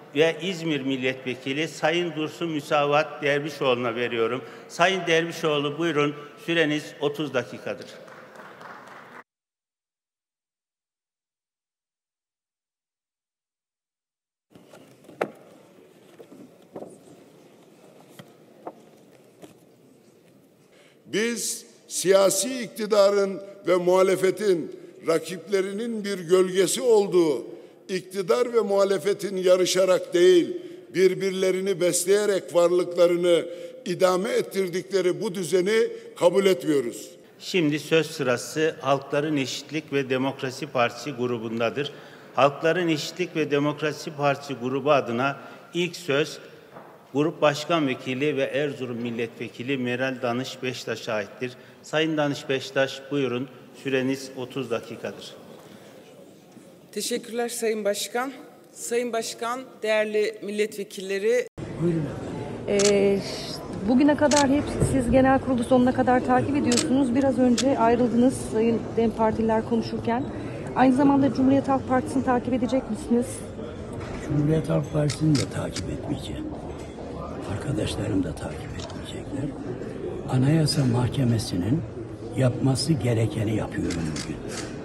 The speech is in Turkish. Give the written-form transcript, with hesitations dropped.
ve İzmir Milletvekili Sayın Dursun Müsavat Dervişoğlu'na veriyorum. Sayın Dervişoğlu buyurun, süreniz 30 dakikadır. Biz siyasi iktidarın ve muhalefetin rakiplerinin bir gölgesi olduğu, iktidar ve muhalefetin yarışarak değil, birbirlerini besleyerek varlıklarını idame ettirdikleri bu düzeni kabul etmiyoruz. Şimdi söz sırası Halkların Eşitlik ve Demokrasi Partisi grubundadır. Halkların Eşitlik ve Demokrasi Partisi grubu adına ilk söz Grup Başkan Vekili ve Erzurum Milletvekili Meral Danış Beştaş'a aittir. Sayın Danış Beştaş buyurun, süreniz 30 dakikadır. Teşekkürler Sayın Başkan. Sayın Başkan, değerli milletvekilleri. Buyurun. Bugüne kadar hep siz genel kurulu sonuna kadar takip ediyorsunuz. Biraz önce ayrıldınız Sayın DEM Partililer konuşurken. Aynı zamanda Cumhuriyet Halk Partisi'ni takip edecek misiniz? Cumhuriyet Halk Partisi'ni de takip etmeyeceğim. Arkadaşlarım da takip etmeyecekler. Anayasa Mahkemesi'nin yapması gerekeni yapıyorum bugün.